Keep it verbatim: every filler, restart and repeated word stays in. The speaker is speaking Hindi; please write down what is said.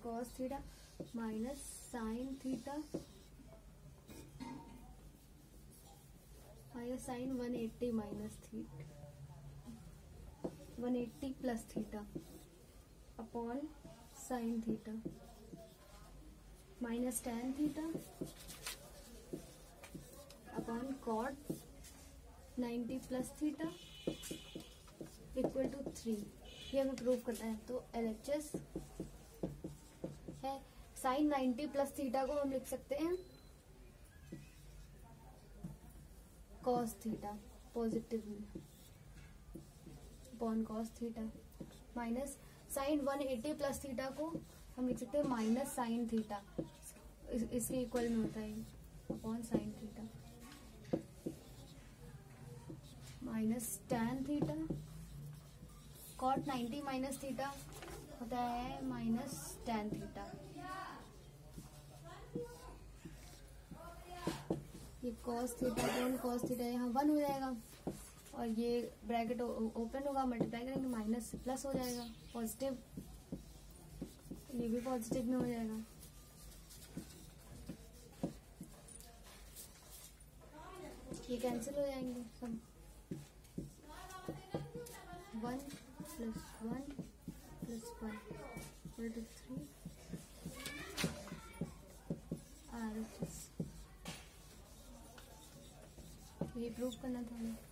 Cos theta minus sine theta minus sine one eighty minus theta one eighty plus theta upon sine theta minus tan theta upon cot ninety plus theta equal to three. ये हमें प्रूव करना है। तो एल एच एस है साइन नाइन्टी प्लस थीटा को हम लिख सकते हैं कॉस थीटा पॉजिटिव में upon cos theta minus sine one eighty plus theta को हम लिख सकते हैं माइनस साइन थीटा, इस, इसके इक्वल में होता है upon sine theta minus tan theta cot ninety minus theta होता है माइनस टेन थीटा। ये कॉस थीटा कौन कॉस थीटा यहाँ वन हो जाएगा और ये ब्रैकेट ओपन होगा, मल्टीप्लाई करेंगे माइनस से प्लस हो जाएगा पॉजिटिव, ये भी पॉजिटिव में हो जाएगा। ये कैंसिल हो जाएंगे सब, one plus one plus one equal to three R H S. ये प्रूव करना था हमें।